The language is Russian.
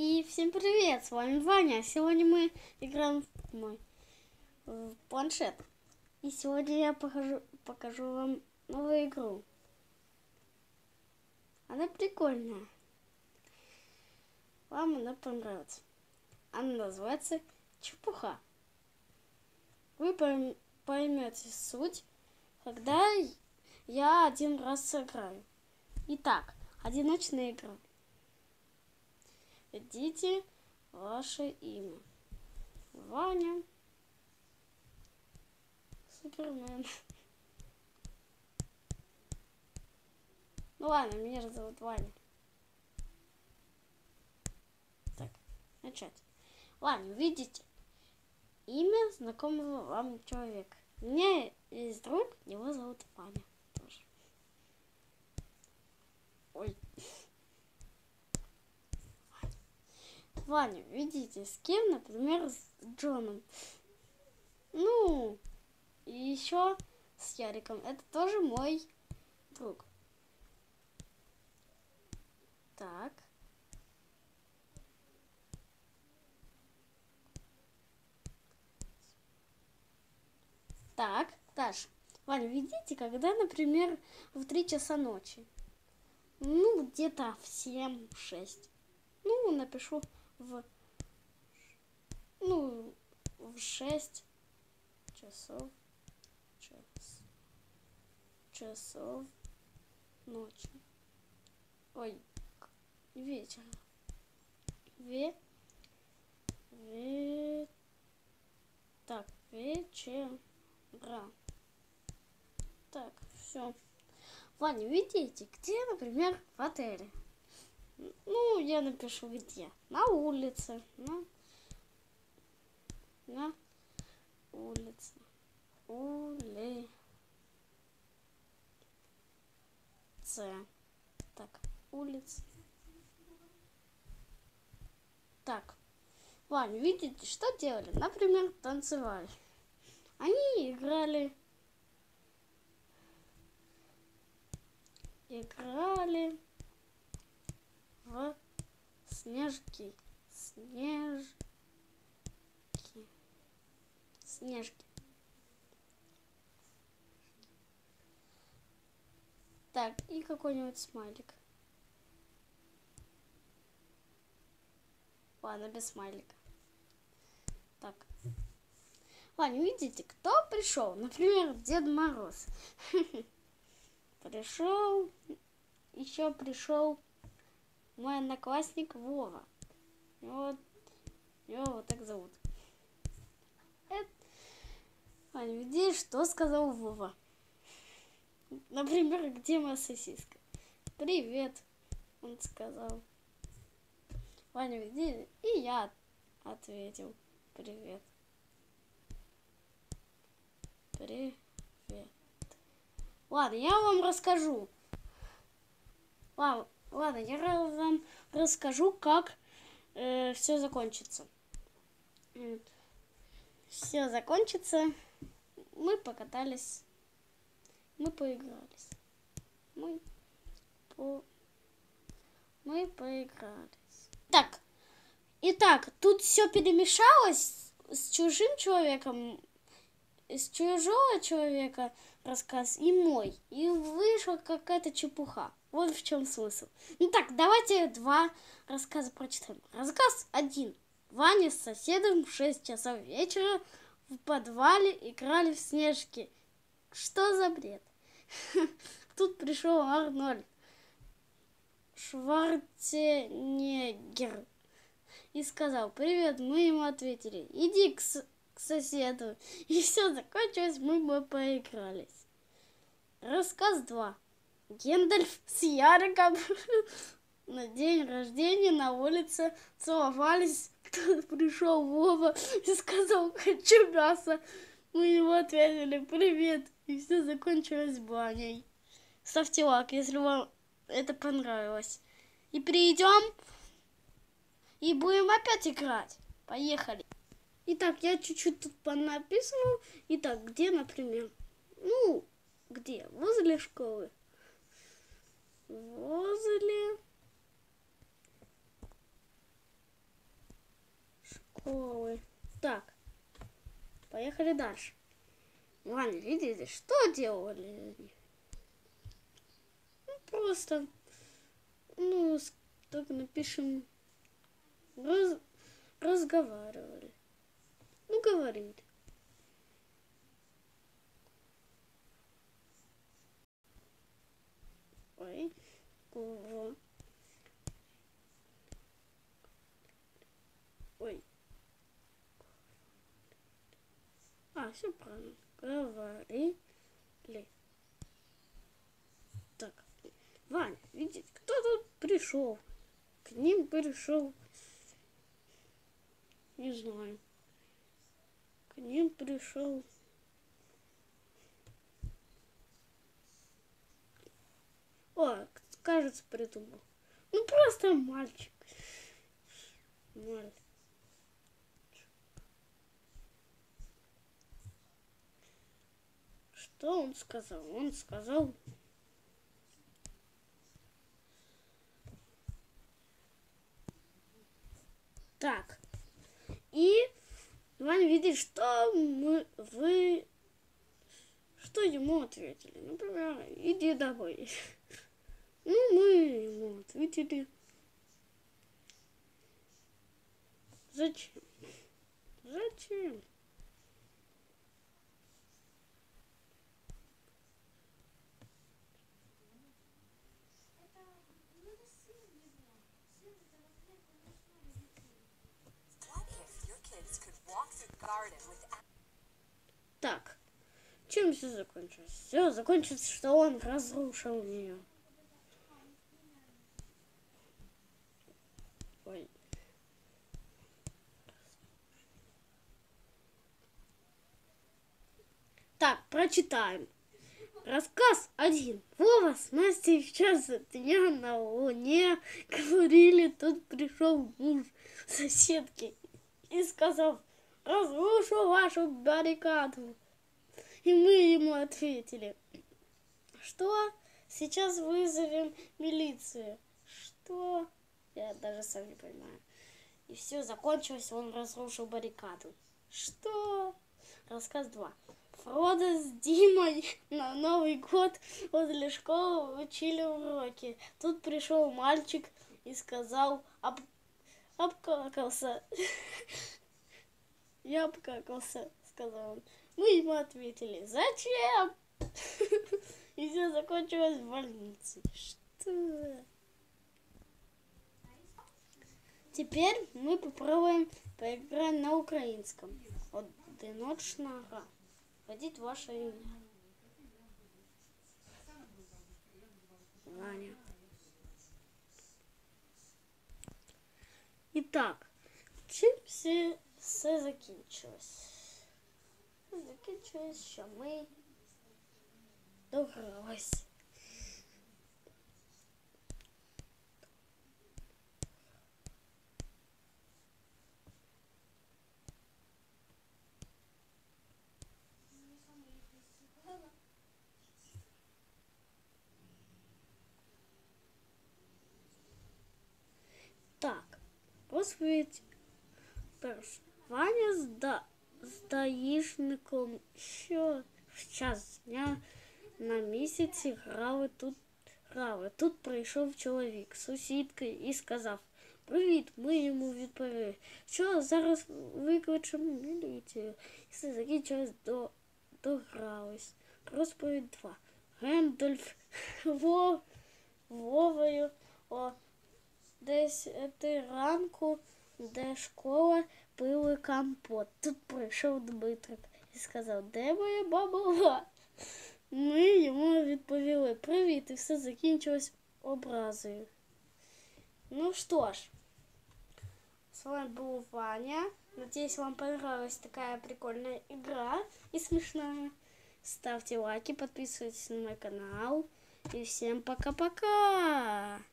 И всем привет, с вами Ваня. Сегодня мы играем в планшет. И сегодня я покажу вам новую игру. Она прикольная. Вам она понравится. Она называется Чепуха. Вы поймете суть, когда я один раз сыграю. Итак, одиночная игра. Введите ваше имя. Ваня. Супермен. Ну ладно, меня же зовут Ваня. Так, начать. Ладно, видите имя знакомого вам человека. У меня есть друг, его зовут Ваня. Тоже. Ой. Ваня, видите, с кем, например, с Джоном. Ну, и еще с Яриком. Это тоже мой друг. Так. Так, Даш. Ваня, видите, когда, например, в 3 часа ночи. Ну, где-то в 7-6. Ну, напишу в 6 часов ночи. Ой, вечера. Так, вечера. Так, все. Ваня, видите, где, например, в отеле? Ну, я напишу где. На улице. На улице. Так, улица. Так, Ваня, видите, что делали? Например, танцевали. Они играли в снежки. Так, и какой-нибудь смайлик. Ладно, без смайлика. Так. Ладно, видите, кто пришел? Например, Дед Мороз. Еще пришел мой одноклассник Вова. Его вот так зовут. Ладно, видишь, что сказал Вова? Например, где моя сосиска? Привет, он сказал. Ваня, видишь? И я ответил. Привет. Ладно, я вам расскажу. Ладно, я вам расскажу, как все закончится. Все закончится. Мы покатались. Мы поигрались. Мы поигрались. Итак, тут все перемешалось с чужим человеком, с чужого человека рассказ и мой. И вышла какая-то чепуха. Вот в чем смысл. Ну так, давайте 2 рассказа прочитаем. Рассказ 1. Ваня с соседом в 6 часов вечера в подвале играли в снежки. Что за бред? Тут пришел Арнольд Шварценеггер и сказал: привет. Мы ему ответили: иди к соседу. И все закончилось, мы поигрались. Рассказ 2. Гендальф с Яриком на день рождения на улице целовались. Тут пришел Вова и сказал: хочу мясо. Мы ему ответили: привет. И все закончилось баней. Ставьте лайк, если вам это понравилось. И перейдем и будем опять играть. Поехали. Итак, я чуть-чуть тут понаписывал. Итак, где, например? Ну, где? Возле школы. Возле школы. Так, поехали дальше. Ваня, видите, что делали? Ну, просто, так напишем, разговаривали. Ну, говорили. Ой, кого? Ой. Все правильно. Говорили. Так, Ваня, видите, кто тут пришел? К ним пришел. Не знаю. К ним пришел. О, кажется, придумал. Ну, просто мальчик. Мальчик. Что он сказал? Он сказал... Так. И Ваня видит, что вы... Что ему ответили? Например, иди домой. Ну, мы ему ответили. Зачем? Зачем? Так, чем все закончилось? Все закончилось, что он разрушил ее. Ой. Так, прочитаем. Рассказ 1. Вова с Настей в час дня на Луне говорили, тут пришел муж соседки и сказал: разрушу вашу баррикаду. И мы ему ответили: что? Сейчас вызовем милицию. Что? Я даже сам не понимаю. И все закончилось, он разрушил баррикаду. Что? Рассказ 2. Фродо с Димой на Новый год возле школы учили уроки. Тут пришел мальчик и сказал: обкакался. Я обкакался, сказал он. Мы ему ответили: зачем? И все закончилось в больнице. Что? Теперь мы попробуем поиграть на украинском. Одиночна гра. Вводить ваше имя. Ваня. Итак, чим все закінчилось? Закінчилось, що ми догрались. Так, розповідь перша. Ваня з даїшником, що в час дня на місяці грали. Тут прийшов чоловік, сусідки, і сказав: привіт. Ми йому відповіли: що зараз викличемо міліцію. І все закінчилось, догрались. Розповідь 2. Гендальф Вовою о 10 ранку, де школа, пили компот. Тут прийшов Дмитрик і сказав: де моя баба? Ми йому відповіли: привіт, і все закінчилось образою. Ну что ж, с вами был Ваня. Надеюсь, вам понравилась такая прикольная игра и смешная. Ставьте лайки, подписывайтесь на мой канал. И всем пока-пока!